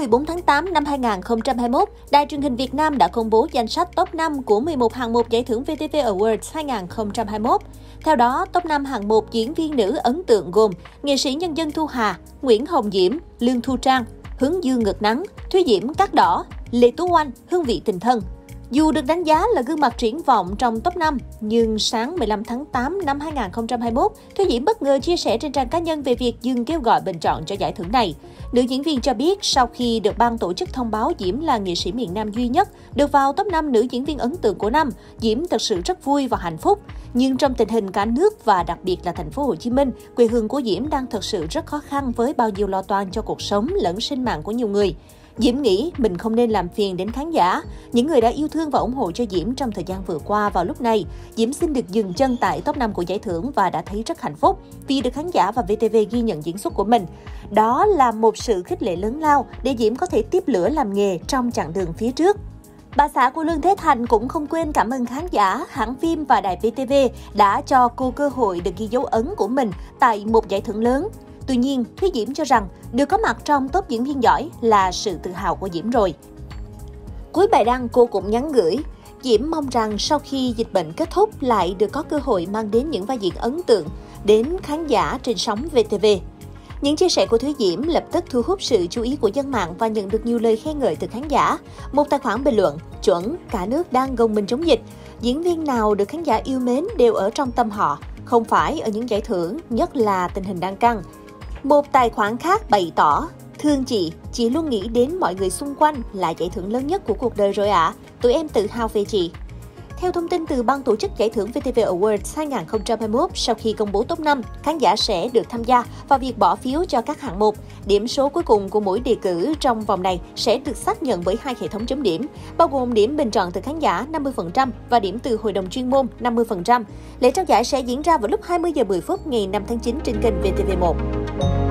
14 tháng 8 năm 2021, Đài truyền hình Việt Nam đã công bố danh sách top 5 của 11 hạng mục giải thưởng VTV Awards 2021. Theo đó, top 5 hạng mục diễn viên nữ ấn tượng gồm nghệ sĩ nhân dân Thu Hà, Nguyễn Hồng Diễm, Lương Thu Trang, Hướng Dương Ngực Nắng, Thúy Diễm Cát Đỏ, Lê Tú Oanh, Hương Vị Tình Thân. Dù được đánh giá là gương mặt triển vọng trong top 5, nhưng sáng 15 tháng 8 năm 2021, Thúy Diễm bất ngờ chia sẻ trên trang cá nhân về việc dừng kêu gọi bình chọn cho giải thưởng này. Nữ diễn viên cho biết sau khi được ban tổ chức thông báo Diễm là nghệ sĩ miền Nam duy nhất được vào top 5 nữ diễn viên ấn tượng của năm, Diễm thật sự rất vui và hạnh phúc. Nhưng trong tình hình cả nước và đặc biệt là thành phố Hồ Chí Minh, quê hương của Diễm đang thật sự rất khó khăn với bao nhiêu lo toan cho cuộc sống lẫn sinh mạng của nhiều người. Diễm nghĩ mình không nên làm phiền đến khán giả, những người đã yêu thương và ủng hộ cho Diễm trong thời gian vừa qua. Vào lúc này, Diễm xin được dừng chân tại top 5 của giải thưởng và đã thấy rất hạnh phúc vì được khán giả và VTV ghi nhận diễn xuất của mình. Đó là một sự khích lệ lớn lao để Diễm có thể tiếp lửa làm nghề trong chặng đường phía trước. Bà xã của Lương Thế Thành cũng không quên cảm ơn khán giả, hãng phim và đài VTV đã cho cô cơ hội được ghi dấu ấn của mình tại một giải thưởng lớn. Tuy nhiên, Thúy Diễm cho rằng được có mặt trong top diễn viên giỏi là sự tự hào của Diễm rồi. Cuối bài đăng, cô cũng nhắn gửi, Diễm mong rằng sau khi dịch bệnh kết thúc lại được có cơ hội mang đến những vai diễn ấn tượng đến khán giả trên sóng VTV. Những chia sẻ của Thúy Diễm lập tức thu hút sự chú ý của dân mạng và nhận được nhiều lời khen ngợi từ khán giả. Một tài khoản bình luận, chuẩn, cả nước đang gồng mình chống dịch. Diễn viên nào được khán giả yêu mến đều ở trong tâm họ, không phải ở những giải thưởng, nhất là tình hình đang căng. Một tài khoản khác bày tỏ, thương chị luôn nghĩ đến mọi người xung quanh là giải thưởng lớn nhất của cuộc đời rồi ạ. Tụi em tự hào về chị. Theo thông tin từ ban tổ chức giải thưởng VTV Awards 2021, sau khi công bố top 5, khán giả sẽ được tham gia vào việc bỏ phiếu cho các hạng mục. Điểm số cuối cùng của mỗi đề cử trong vòng này sẽ được xác nhận bởi hai hệ thống chấm điểm, bao gồm điểm bình chọn từ khán giả 50% và điểm từ hội đồng chuyên môn 50%. Lễ trao giải sẽ diễn ra vào lúc 20 giờ 10 phút ngày 5 tháng 9 trên kênh VTV1.